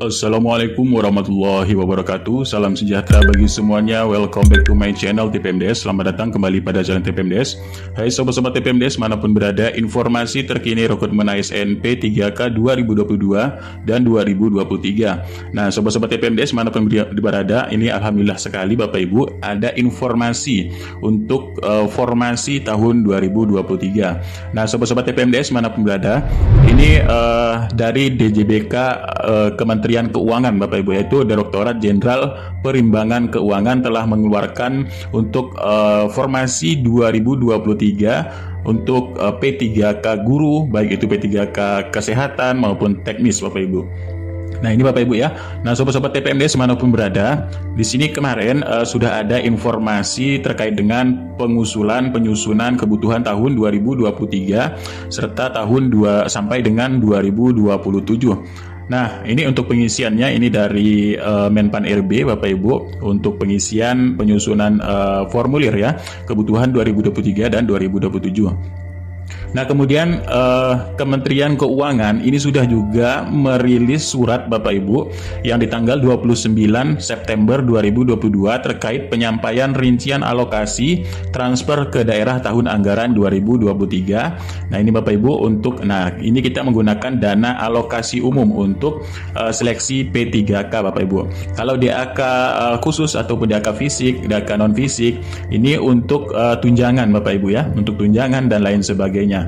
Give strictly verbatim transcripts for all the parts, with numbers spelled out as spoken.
Assalamualaikum warahmatullahi wabarakatuh. Salam sejahtera bagi semuanya. Welcome back to my channel T P M D S. Selamat datang kembali pada Jalan T P M D S. Hai sobat-sobat T P M D S manapun berada, informasi terkini rekrutmen A S N P tiga K dua ribu dua puluh dua dan dua ribu dua puluh tiga. Nah sobat-sobat T P M D S manapun berada, ini alhamdulillah sekali Bapak Ibu ada informasi untuk uh, formasi tahun dua ribu dua puluh tiga. Nah sobat-sobat T P M D S manapun berada, ini uh, dari D J B K uh, Kementerian Keuangan Bapak Ibu, yaitu Direktorat Jenderal Perimbangan Keuangan telah mengeluarkan untuk uh, formasi dua ribu dua puluh tiga untuk uh, P tiga K guru, baik itu P tiga K kesehatan maupun teknis Bapak Ibu. Nah ini Bapak Ibu ya. Nah sobat-sobat T P M D S manapun berada, di sini kemarin uh, sudah ada informasi terkait dengan pengusulan penyusunan kebutuhan tahun dua ribu dua puluh tiga serta tahun dua sampai dengan dua ribu dua puluh tujuh. Nah, ini untuk pengisiannya ini dari uh, Menpan R B Bapak Ibu untuk pengisian penyusunan uh, formulir ya, kebutuhan dua ribu dua puluh tiga dan dua ribu dua puluh tujuh. Nah kemudian eh, Kementerian Keuangan ini sudah juga merilis surat Bapak Ibu yang di tanggal dua puluh sembilan September dua ribu dua puluh dua terkait penyampaian rincian alokasi transfer ke daerah tahun anggaran dua ribu dua puluh tiga. Nah ini Bapak Ibu untuk, nah ini kita menggunakan dana alokasi umum untuk eh, seleksi P tiga K Bapak Ibu. Kalau D A K eh, khusus ataupun D A K fisik, D A K non fisik, ini untuk eh, tunjangan Bapak Ibu ya, untuk tunjangan dan lain sebagainya.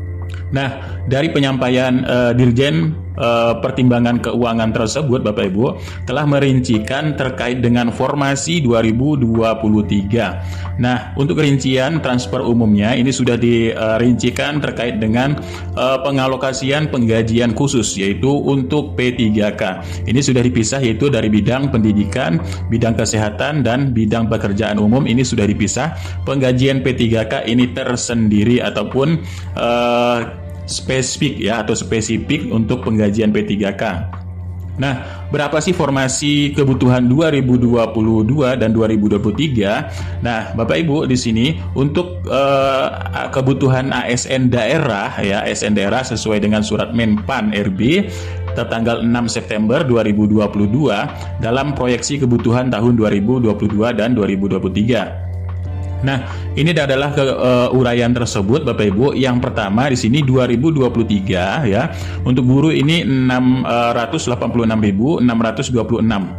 Nah, dari penyampaian uh, Dirjen uh, Pertimbangan Keuangan tersebut Bapak Ibu telah merincikan terkait dengan formasi dua ribu dua puluh tiga. Nah, untuk rincian transfer umumnya ini sudah dirincikan terkait dengan uh, pengalokasian penggajian khusus, yaitu untuk P tiga K. Ini sudah dipisah, yaitu dari bidang pendidikan, bidang kesehatan, dan bidang pekerjaan umum. Ini sudah dipisah. Penggajian P tiga K ini tersendiri ataupun uh, spesifik ya, atau spesifik untuk penggajian P tiga K. Nah, berapa sih formasi kebutuhan dua ribu dua puluh dua dan dua ribu dua puluh tiga? Nah, Bapak Ibu di sini untuk uh, kebutuhan A S N daerah ya, A S N daerah sesuai dengan surat Menpan R B tertanggal enam September dua ribu dua puluh dua dalam proyeksi kebutuhan tahun dua ribu dua puluh dua dan dua ribu dua puluh tiga. Nah, ini adalah ke, uh, uraian tersebut Bapak Ibu. Yang pertama di sini dua ribu dua puluh tiga ya. Untuk guru ini enam ratus delapan puluh enam ribu enam ratus dua puluh enam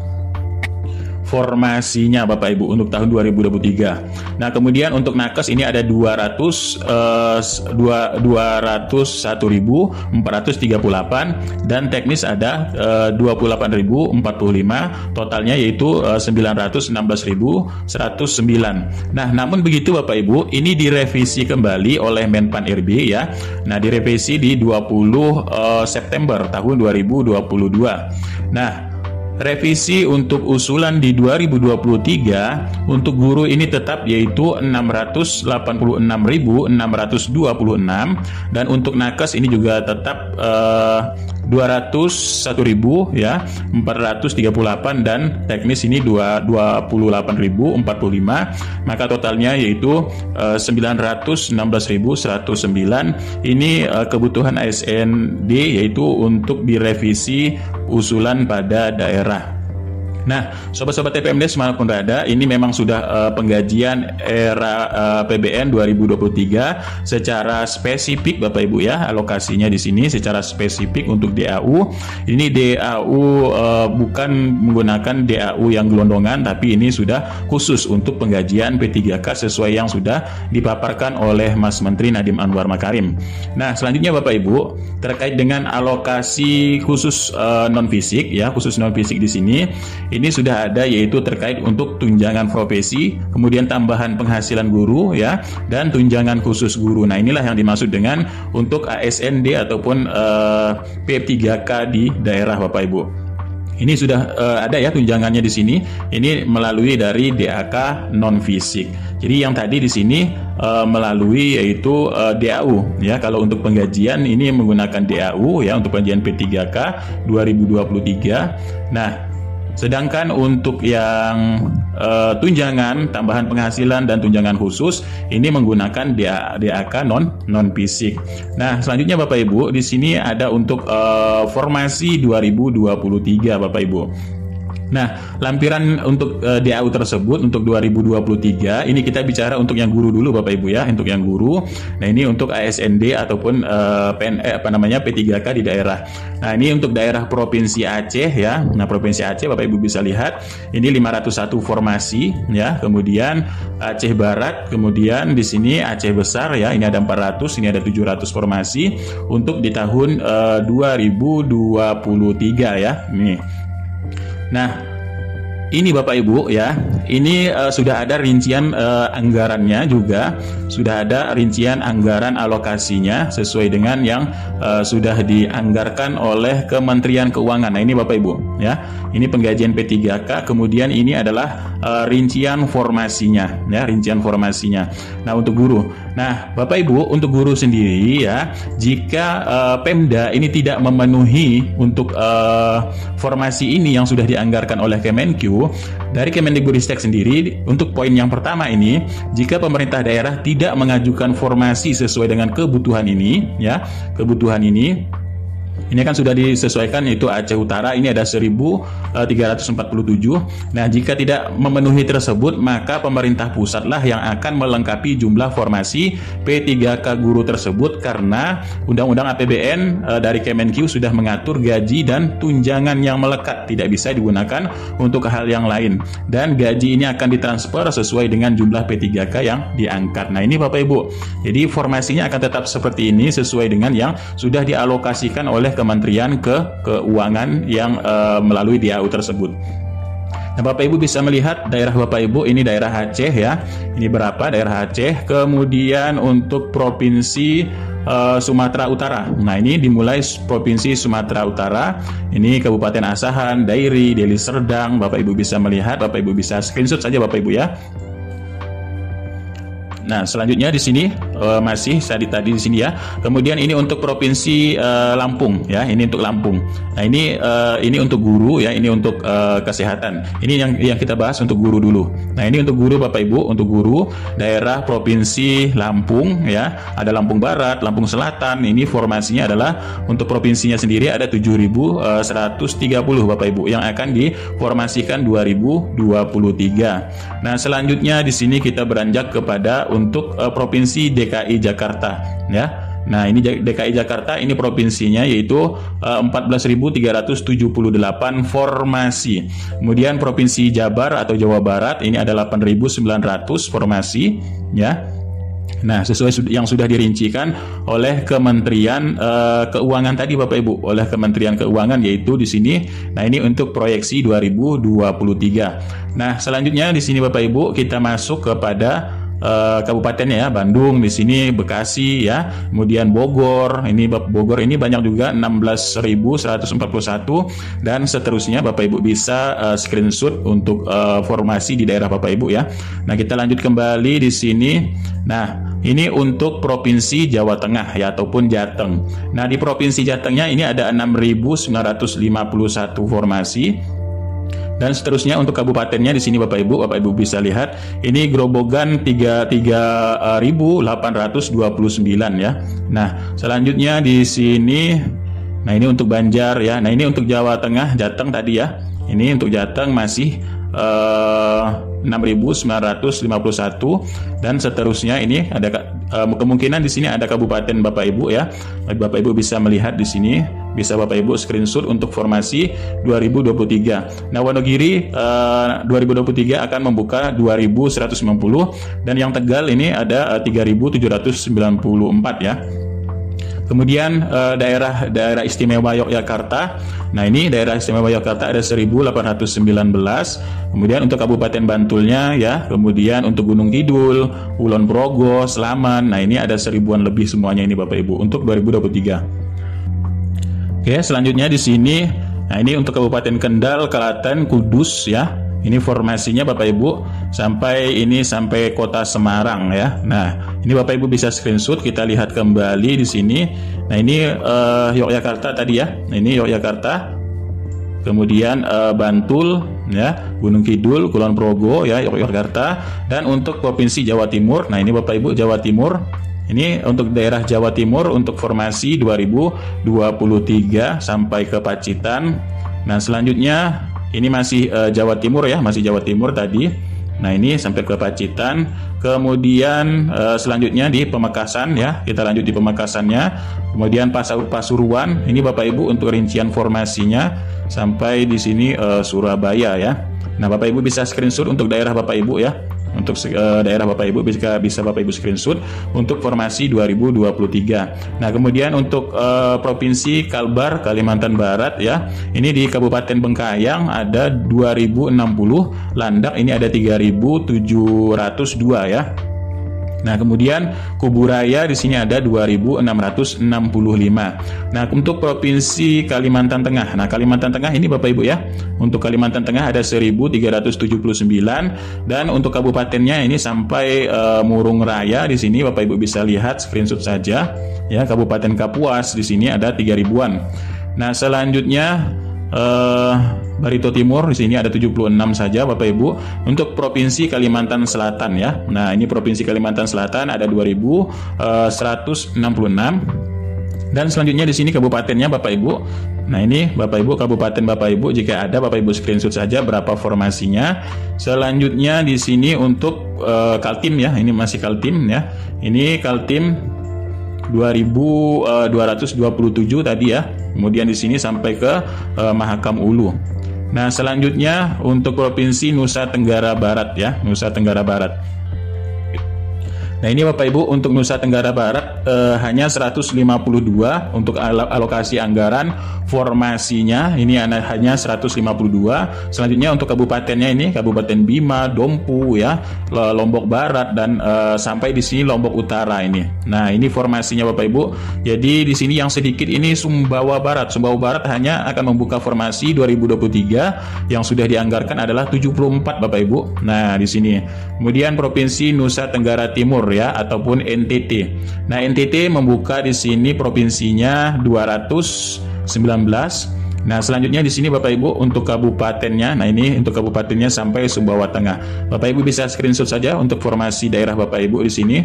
formasinya Bapak Ibu untuk tahun dua ribu dua puluh tiga. Nah, kemudian untuk nakes ini ada dua ratus satu ribu empat ratus tiga puluh delapan dan teknis ada uh, dua puluh delapan ribu empat puluh lima, totalnya yaitu uh, sembilan ratus enam belas ribu seratus sembilan. Nah, namun begitu Bapak Ibu, ini direvisi kembali oleh Menpan R B ya. Nah, direvisi di dua puluh uh, September tahun dua ribu dua puluh dua. Nah, revisi untuk usulan di dua ribu dua puluh tiga untuk guru ini tetap yaitu enam ratus delapan puluh enam ribu enam ratus dua puluh enam, dan untuk nakes ini juga tetap uh, dua ratus satu ribu ya empat ratus tiga puluh delapan, dan teknis ini dua puluh delapan ribu empat puluh lima, maka totalnya yaitu uh, sembilan ratus enam belas ribu seratus sembilan. Ini uh, kebutuhan A S N D yaitu untuk direvisi usulan pada daerah. Nah, sobat-sobat T P M D S manapun berada, ini memang sudah uh, penggajian era uh, P B N dua ribu dua puluh tiga secara spesifik Bapak Ibu ya, alokasinya di sini secara spesifik untuk D A U. Ini D A U uh, bukan menggunakan D A U yang gelondongan, tapi ini sudah khusus untuk penggajian P tiga K sesuai yang sudah dipaparkan oleh Mas Menteri Nadiem Anwar Makarim. Nah, selanjutnya Bapak Ibu terkait dengan alokasi khusus uh, non fisik ya, khusus non fisik di sini. Ini sudah ada yaitu terkait untuk tunjangan profesi, kemudian tambahan penghasilan guru ya, dan tunjangan khusus guru. Nah, inilah yang dimaksud dengan untuk A S N D ataupun uh, P tiga K di daerah Bapak Ibu. Ini sudah uh, ada ya tunjangannya di sini. Ini melalui dari D A K non fisik. Jadi yang tadi di sini uh, melalui yaitu uh, D A U ya. Kalau untuk penggajian ini menggunakan D A U ya untuk penggajian P tiga K dua ribu dua puluh tiga. Nah, Sedangkan untuk yang uh, tunjangan, tambahan penghasilan dan tunjangan khusus ini menggunakan D A K non non fisik. Nah, selanjutnya Bapak Ibu, di sini ada untuk uh, formasi dua ribu dua puluh tiga Bapak Ibu. Nah, lampiran untuk uh, D A U tersebut untuk dua ribu dua puluh tiga ini kita bicara untuk yang guru dulu Bapak Ibu ya, untuk yang guru. Nah, ini untuk A S N D ataupun uh, P N, eh, apa namanya P tiga K di daerah. Nah, ini untuk daerah Provinsi Aceh ya. Nah, Provinsi Aceh Bapak Ibu bisa lihat ini lima ratus satu formasi ya. Kemudian Aceh Barat, kemudian di sini Aceh Besar ya. Ini ada empat ratus, ini ada tujuh ratus formasi untuk di tahun uh, dua ribu dua puluh tiga ya. Nih. Nah, ini Bapak Ibu ya, ini uh, sudah ada rincian uh, anggarannya juga, sudah ada rincian anggaran alokasinya sesuai dengan yang uh, sudah dianggarkan oleh Kementerian Keuangan. Nah, ini Bapak Ibu ya, ini penggajian P tiga K, kemudian ini adalah uh, rincian formasinya ya, rincian formasinya. Nah, untuk guru. Nah, Bapak Ibu, untuk guru sendiri ya, jika uh, Pemda ini tidak memenuhi untuk uh, formasi ini yang sudah dianggarkan oleh Kemenq, dari Kemendikbudristek sendiri, untuk poin yang pertama ini, jika pemerintah daerah tidak mengajukan formasi sesuai dengan kebutuhan ini, ya, kebutuhan ini, ini kan sudah disesuaikan, yaitu Aceh Utara ini ada seribu tiga ratus empat puluh tujuh. Nah, jika tidak memenuhi tersebut, maka pemerintah pusatlah yang akan melengkapi jumlah formasi P tiga K guru tersebut, karena Undang-Undang A P B N e, dari Kemenq sudah mengatur gaji dan tunjangan yang melekat tidak bisa digunakan untuk hal yang lain, dan gaji ini akan ditransfer sesuai dengan jumlah P tiga K yang diangkat. Nah, ini Bapak Ibu, jadi formasinya akan tetap seperti ini sesuai dengan yang sudah dialokasikan oleh Kementerian ke Keuangan yang uh, melalui D A U tersebut. Nah, Bapak Ibu bisa melihat daerah Bapak Ibu, ini daerah Aceh ya. Ini berapa daerah Aceh. Kemudian untuk Provinsi uh, Sumatera Utara. Nah, ini dimulai Provinsi Sumatera Utara. Ini Kabupaten Asahan, Dairi, Deli Serdang. Bapak Ibu bisa melihat, Bapak Ibu bisa screenshot saja Bapak Ibu ya. Nah, selanjutnya di sini uh, masih tadi tadi di sini ya. Kemudian ini untuk Provinsi uh, Lampung ya. Ini untuk Lampung. Nah, ini uh, ini untuk guru ya. Ini untuk uh, kesehatan. Ini yang yang kita bahas untuk guru dulu. Nah, ini untuk guru Bapak Ibu, untuk guru daerah Provinsi Lampung ya. Ada Lampung Barat, Lampung Selatan. Ini formasinya adalah untuk provinsinya sendiri ada tujuh ribu seratus tiga puluh Bapak Ibu yang akan diformasikan dua ribu dua puluh tiga. Nah, selanjutnya di sini kita beranjak kepada untuk uh, Provinsi D K I Jakarta ya. Nah, ini D K I Jakarta, ini provinsinya yaitu uh, empat belas ribu tiga ratus tujuh puluh delapan formasi. Kemudian Provinsi Jabar atau Jawa Barat ini ada delapan ribu sembilan ratus formasi ya. Nah, sesuai yang sudah dirincikan oleh Kementerian uh, Keuangan tadi Bapak Ibu, oleh Kementerian Keuangan, yaitu di sini. Nah, ini untuk proyeksi dua ribu dua puluh tiga. Nah, selanjutnya di sini Bapak Ibu kita masuk kepada Uh, kabupatennya ya, Bandung, di sini Bekasi ya, kemudian Bogor, ini Bogor ini banyak juga enam belas ribu seratus empat puluh satu, dan seterusnya Bapak Ibu bisa uh, screenshot untuk uh, formasi di daerah Bapak Ibu ya. Nah, kita lanjut kembali di sini. Nah, ini untuk Provinsi Jawa Tengah ya, ataupun Jateng. Nah, di Provinsi Jatengnya ini ada enam ribu sembilan ratus lima puluh satu formasi. Dan seterusnya untuk kabupatennya di sini Bapak Ibu, Bapak Ibu bisa lihat ini Grobogan tiga puluh tiga ribu delapan ratus dua puluh sembilan ya. Nah, selanjutnya di sini, nah ini untuk Banjar ya. Nah, ini untuk Jawa Tengah, Jateng tadi ya. Ini untuk Jateng masih uh, enam ribu sembilan ratus lima puluh satu, dan seterusnya ini ada uh, kemungkinan di sini ada kabupaten Bapak Ibu ya. Bapak Ibu bisa melihat di sini, bisa Bapak Ibu screenshot untuk formasi dua ribu dua puluh tiga. Nah, Wonogiri uh, dua ribu dua puluh tiga akan membuka dua ribu seratus sembilan puluh, dan yang Tegal ini ada uh, tiga ribu tujuh ratus sembilan puluh empat ya. Kemudian uh, daerah daerah istimewa Yogyakarta. Nah, ini daerah istimewa Yogyakarta ada seribu delapan ratus sembilan belas. Kemudian untuk Kabupaten Bantulnya ya. Kemudian untuk Gunung Kidul, Kulon Progo, Sleman. Nah, ini ada seribuan lebih semuanya ini Bapak Ibu untuk dua ribu dua puluh tiga. Oke, selanjutnya di sini. Nah, ini untuk Kabupaten Kendal, Klaten, Kudus ya. Ini formasinya Bapak Ibu sampai ini sampai Kota Semarang ya. Nah, ini Bapak Ibu bisa screenshot, kita lihat kembali di sini. Nah, ini uh, Yogyakarta tadi ya. Nah, ini Yogyakarta. Kemudian uh, Bantul, ya, Gunung Kidul, Kulon Progo ya, Yogyakarta. Dan untuk Provinsi Jawa Timur, nah ini Bapak Ibu Jawa Timur. Ini untuk daerah Jawa Timur untuk formasi dua ribu dua puluh tiga sampai ke Pacitan. Nah, selanjutnya ini masih uh, Jawa Timur ya, masih Jawa Timur tadi. Nah, ini sampai ke Pacitan. Kemudian uh, selanjutnya di Pamekasan ya, kita lanjut di Pamekasannya. Kemudian Pasur Pasuruan, ini Bapak Ibu untuk rincian formasinya sampai di sini uh, Surabaya ya. Nah, Bapak Ibu bisa screenshot untuk daerah Bapak Ibu ya. Untuk uh, daerah Bapak Ibu bisa bisa Bapak Ibu screenshot untuk formasi dua ribu dua puluh tiga. Nah, kemudian untuk uh, Provinsi Kalbar Kalimantan Barat ya. Ini di Kabupaten Bengkayang ada dua ribu enam puluh, Landak ini ada tiga ribu tujuh ratus dua ya. Nah, kemudian Kuburaya di sini ada dua ribu enam ratus enam puluh lima. Nah, untuk Provinsi Kalimantan Tengah. Nah, Kalimantan Tengah ini Bapak Ibu ya. Untuk Kalimantan Tengah ada seribu tiga ratus tujuh puluh sembilan dan untuk kabupatennya ini sampai uh, Murung Raya di sini Bapak Ibu bisa lihat screenshot saja ya. Kabupaten Kapuas di sini ada tiga ribuan. Nah, selanjutnya uh, Barito Timur di sini ada tujuh puluh enam saja Bapak Ibu. Untuk Provinsi Kalimantan Selatan ya. Nah, ini Provinsi Kalimantan Selatan ada dua ribu seratus enam puluh enam. Dan selanjutnya di sini kabupatennya Bapak Ibu. Nah, ini Bapak Ibu kabupaten Bapak Ibu, jika ada Bapak Ibu screenshot saja berapa formasinya. Selanjutnya di sini untuk uh, Kaltim ya. Ini masih Kaltim ya. Ini Kaltim dua ribu dua ratus dua puluh tujuh tadi ya. Kemudian di sini sampai ke uh, Mahakam Ulu. Nah, selanjutnya untuk Provinsi Nusa Tenggara Barat ya, Nusa Tenggara Barat. Nah, ini Bapak Ibu untuk Nusa Tenggara Barat eh, hanya seratus lima puluh dua untuk al alokasi anggaran formasinya ini hanya seratus lima puluh dua. Selanjutnya untuk kabupatennya ini Kabupaten Bima, Dompu ya, Lombok Barat dan eh, sampai di sini Lombok Utara ini. Nah, ini formasinya Bapak Ibu. Jadi di sini yang sedikit ini Sumbawa Barat. Sumbawa Barat hanya akan membuka formasi dua ribu dua puluh tiga, yang sudah dianggarkan adalah tujuh puluh empat Bapak Ibu. Nah, di sini. Kemudian Provinsi Nusa Tenggara Timur ya, ataupun N T T. Nah, N T T membuka di sini provinsinya dua ratus sembilan belas. Nah, selanjutnya di sini Bapak Ibu untuk kabupatennya. Nah, ini untuk kabupatennya sampai Sumbawa Tengah. Bapak Ibu bisa screenshot saja untuk formasi daerah Bapak Ibu di sini.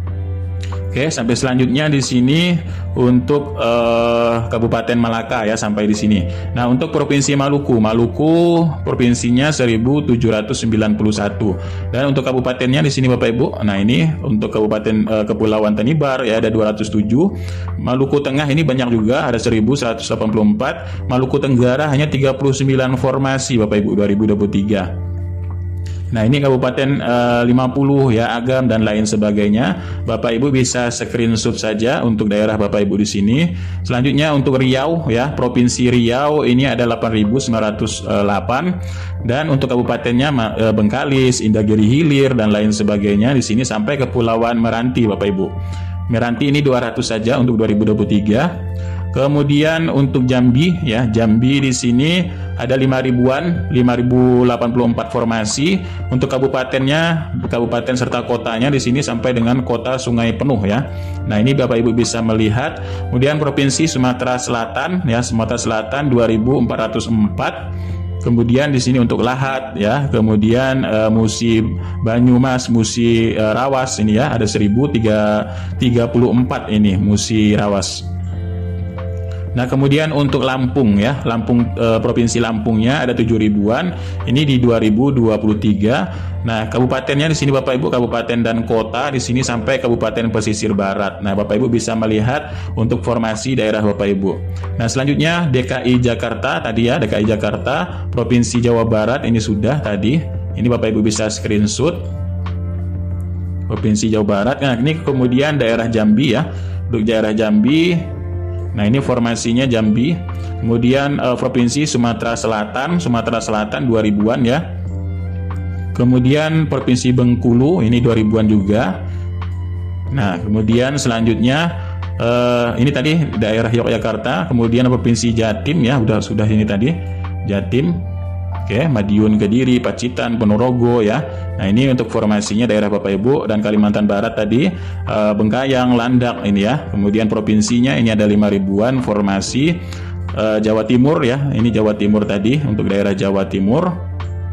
Oke, sampai selanjutnya di sini untuk uh, Kabupaten Malaka ya, sampai di sini. Nah, untuk Provinsi Maluku, Maluku provinsinya seribu tujuh ratus sembilan puluh satu. Dan untuk kabupatennya di sini Bapak Ibu. Nah, ini untuk Kabupaten uh, Kepulauan Tanibar ya ada dua ratus tujuh. Maluku Tengah ini banyak juga, ada seribu seratus delapan puluh empat. Maluku Tenggara hanya tiga puluh sembilan formasi Bapak Ibu dua ribu dua puluh tiga. Nah, ini Kabupaten uh, lima puluh ya, Agam dan lain sebagainya. Bapak Ibu bisa screenshot saja untuk daerah Bapak Ibu di sini. Selanjutnya untuk Riau ya, Provinsi Riau ini ada delapan ribu sembilan ratus delapan, dan untuk kabupatennya uh, Bengkalis, Indagiri Hilir dan lain sebagainya di sini sampai Kepulauan Meranti Bapak Ibu. Meranti ini dua ratus saja untuk dua ribu dua puluh tiga. Kemudian untuk Jambi ya, Jambi di sini ada lima ribuan, lima ribu delapan puluh empat formasi. Untuk kabupatennya, kabupaten serta kotanya di sini sampai dengan kota Sungai Penuh ya. Nah, ini Bapak Ibu bisa melihat. Kemudian Provinsi Sumatera Selatan ya, Sumatera Selatan dua ribu empat ratus empat. Kemudian di sini untuk Lahat ya, kemudian uh, Musi Banyumas, Musi uh, Rawas ini ya ada seribu tiga puluh empat ini Musi Rawas. Nah, kemudian untuk Lampung ya, Lampung e, Provinsi Lampungnya ada tujuh ribuan, ini di dua ribu dua puluh tiga. Nah, kabupatennya di sini Bapak Ibu, kabupaten dan kota di sini sampai Kabupaten Pesisir Barat. Nah, Bapak Ibu bisa melihat untuk formasi daerah Bapak Ibu. Nah, selanjutnya D K I Jakarta tadi ya, D K I Jakarta, Provinsi Jawa Barat ini sudah tadi. Ini Bapak Ibu bisa screenshot. Provinsi Jawa Barat. Nah, ini kemudian daerah Jambi ya. Untuk daerah Jambi, nah ini formasinya Jambi. Kemudian uh, Provinsi Sumatera Selatan, Sumatera Selatan dua ribuan ya. Kemudian Provinsi Bengkulu ini dua ribuan juga. Nah, kemudian selanjutnya uh, ini tadi daerah Yogyakarta, kemudian Provinsi Jatim ya, udah sudah ini tadi Jatim. Oke, Madiun, Kediri, Pacitan, Ponorogo ya. Nah, ini untuk formasinya daerah Bapak Ibu. Dan Kalimantan Barat tadi uh, Bengkayang, Landak ini ya. Kemudian provinsinya ini ada lima ribuan formasi. uh, Jawa Timur ya. Ini Jawa Timur tadi untuk daerah Jawa Timur.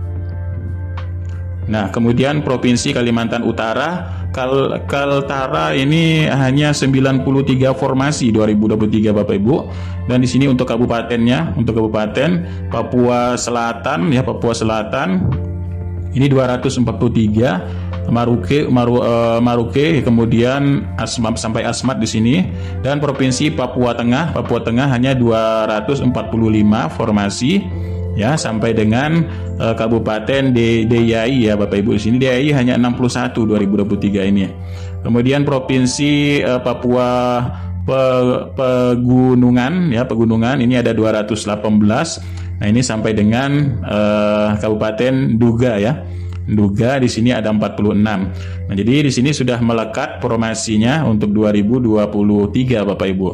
Nah, kemudian Provinsi Kalimantan Utara, Kal Kaltara ini hanya sembilan puluh tiga formasi dua ribu dua puluh tiga Bapak Ibu. Dan di sini untuk kabupatennya, untuk kabupaten Papua Selatan ya, Papua Selatan ini dua ratus empat puluh tiga, Maruke, Maru, uh, Maruke, kemudian Asmat sampai Asmat di sini. Dan Provinsi Papua Tengah, Papua Tengah hanya dua ratus empat puluh lima formasi ya, sampai dengan uh, Kabupaten D I Y ya Bapak Ibu. Di sini D I Y hanya enam puluh satu dua ribu dua puluh tiga ini. Kemudian Provinsi uh, Papua Pe Pegunungan ya, Pegunungan ini ada dua ratus delapan belas. Nah, ini sampai dengan uh, Kabupaten Duga ya. Duga di sini ada empat puluh enam. Nah, jadi di sini sudah melekat formasinya untuk dua ribu dua puluh tiga Bapak Ibu.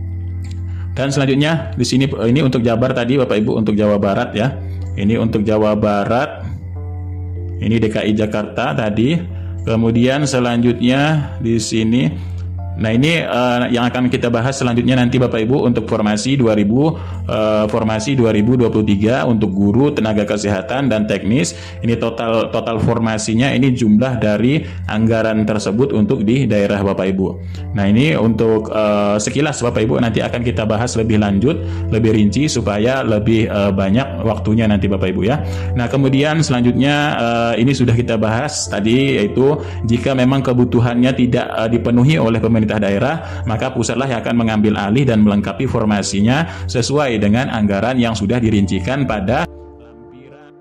Dan selanjutnya di sini ini untuk Jabar tadi Bapak Ibu, untuk Jawa Barat ya. Ini untuk Jawa Barat. Ini D K I Jakarta tadi. Kemudian selanjutnya di sini, nah ini uh, yang akan kita bahas selanjutnya nanti Bapak Ibu, untuk formasi dua ribu uh, formasi dua ribu dua puluh tiga untuk guru, tenaga kesehatan dan teknis. Ini total total formasinya, ini jumlah dari anggaran tersebut untuk di daerah Bapak Ibu. Nah, ini untuk uh, sekilas Bapak Ibu, nanti akan kita bahas lebih lanjut, lebih rinci supaya lebih uh, banyak waktunya nanti Bapak Ibu ya. Nah, kemudian selanjutnya uh, ini sudah kita bahas tadi, yaitu jika memang kebutuhannya tidak uh, dipenuhi oleh pemerintah daerah, maka pusatlah yang akan mengambil alih dan melengkapi formasinya sesuai dengan anggaran yang sudah dirincikan pada lampiran.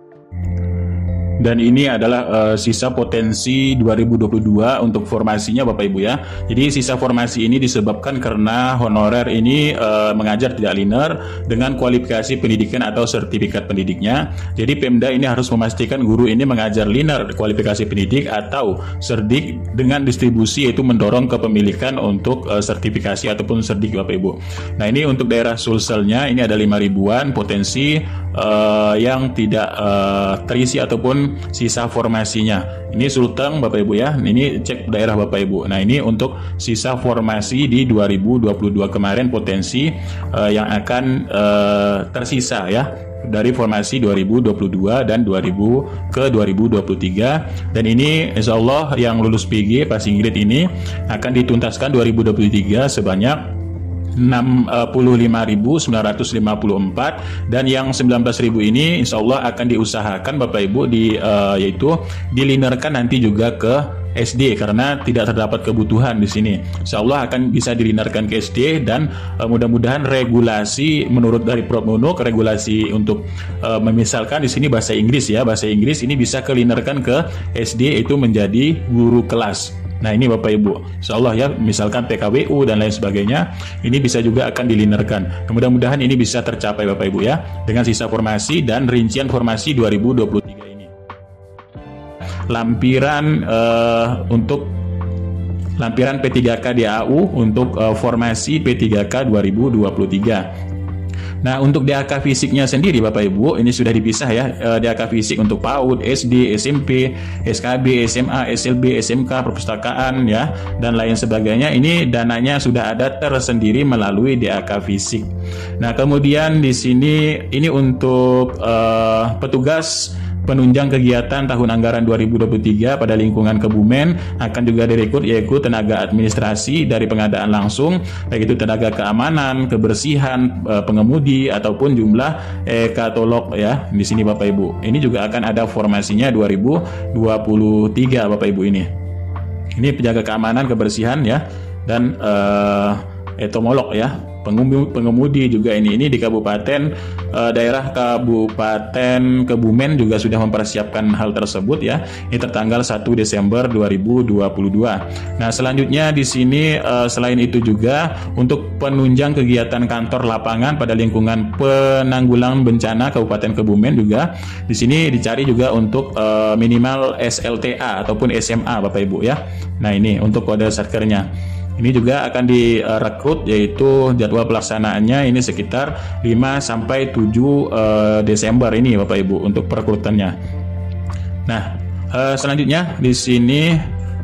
Dan ini adalah uh, sisa potensi dua ribu dua puluh dua untuk formasinya Bapak Ibu ya. Jadi sisa formasi ini disebabkan karena honorer ini uh, mengajar tidak linear dengan kualifikasi pendidikan atau sertifikat pendidiknya. Jadi Pemda ini harus memastikan guru ini mengajar linear kualifikasi pendidik atau serdik dengan distribusi, yaitu mendorong kepemilikan untuk uh, sertifikasi ataupun serdik Bapak Ibu. Nah, ini untuk daerah Sulselnya ini ada lima ribuan potensi uh, yang tidak uh, terisi ataupun sisa formasinya. Ini Sulteng Bapak Ibu ya. Ini cek daerah Bapak Ibu. Nah, ini untuk sisa formasi di dua ribu dua puluh dua kemarin, potensi uh, yang akan uh, tersisa ya dari formasi dua ribu dua puluh dua dan dua ribu ke dua ribu dua puluh tiga. Dan ini insya Allah yang lulus P G Passing Grade ini akan dituntaskan dua ribu dua puluh tiga sebanyak enam puluh lima ribu sembilan ratus lima puluh empat, dan yang sembilan belas ribu ini insya Allah akan diusahakan Bapak Ibu di uh, yaitu dilinerkan nanti juga ke S D karena tidak terdapat kebutuhan di sini. Insya Allah akan bisa dilinerkan ke S D, dan uh, mudah-mudahan regulasi menurut dari Prof Nunuk, regulasi untuk uh, memisalkan di sini bahasa Inggris ya, bahasa Inggris ini bisa kelinerkan ke S D, itu menjadi guru kelas. Nah, ini Bapak Ibu, insya Allah ya, misalkan P K W U dan lain sebagainya, ini bisa juga akan dilinerkan. Mudah-mudahan ini bisa tercapai Bapak Ibu ya, dengan sisa formasi dan rincian formasi dua ribu dua puluh tiga ini. Lampiran uh, untuk lampiran P tiga K D A U untuk uh, formasi P tiga K dua ribu dua puluh tiga. Nah, untuk D A K fisiknya sendiri Bapak Ibu, ini sudah dipisah ya, D A K fisik untuk PAUD, S D, S M P, S K B, S M A, S L B, S M K, perpustakaan ya, dan lain sebagainya. Ini dananya sudah ada tersendiri melalui D A K fisik. Nah, kemudian di sini ini untuk uh, petugas penunjang kegiatan tahun anggaran dua ribu dua puluh tiga pada lingkungan Kebumen akan juga direkrut, yaitu tenaga administrasi dari pengadaan langsung, baik itu tenaga keamanan, kebersihan, pengemudi ataupun jumlah ekatolog ya. Di sini Bapak Ibu, ini juga akan ada formasinya dua ribu dua puluh tiga Bapak Ibu ini. Ini penjaga keamanan, kebersihan ya, dan uh, etomolog ya. Pengemudi, pengemudi juga ini ini di kabupaten uh, daerah Kabupaten Kebumen juga sudah mempersiapkan hal tersebut ya. Ini tertanggal satu Desember dua ribu dua puluh dua. Nah, selanjutnya di sini uh, selain itu juga untuk penunjang kegiatan kantor lapangan pada lingkungan penanggulangan bencana Kabupaten Kebumen juga di sini dicari juga untuk uh, minimal S L T A ataupun S M A Bapak Ibu ya. Nah, ini untuk kode satkernya. Ini juga akan direkrut, yaitu jadwal pelaksanaannya ini sekitar lima sampai tujuh uh, Desember ini Bapak Ibu untuk perekrutannya. Nah, uh, selanjutnya di sini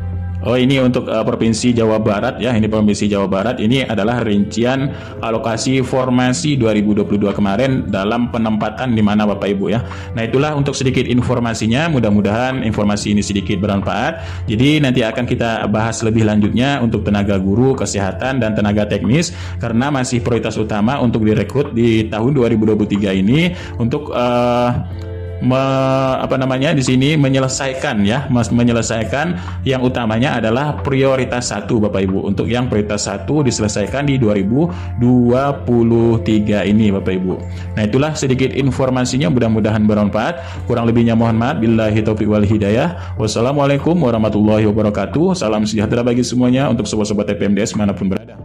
Oh, ini untuk uh, Provinsi Jawa Barat ya. Ini Provinsi Jawa Barat. Ini adalah rincian alokasi formasi dua ribu dua puluh dua kemarin dalam penempatan di mana Bapak Ibu ya. Nah, itulah untuk sedikit informasinya. Mudah-mudahan informasi ini sedikit bermanfaat. Jadi nanti akan kita bahas lebih lanjutnya untuk tenaga guru, kesehatan dan tenaga teknis, karena masih prioritas utama untuk direkrut di tahun dua ribu dua puluh tiga ini untuk uh, Me, apa namanya di sini menyelesaikan ya, mas, menyelesaikan yang utamanya adalah prioritas satu Bapak Ibu. Untuk yang prioritas satu diselesaikan di dua ribu dua puluh tiga ini Bapak Ibu. Nah, itulah sedikit informasinya, mudah-mudahan bermanfaat. Kurang lebihnya mohon maaf. Billahi taufiq wal hidayah. Wassalamualaikum warahmatullahi wabarakatuh. Salam sejahtera bagi semuanya untuk sobat-sobat T P M D S manapun berada.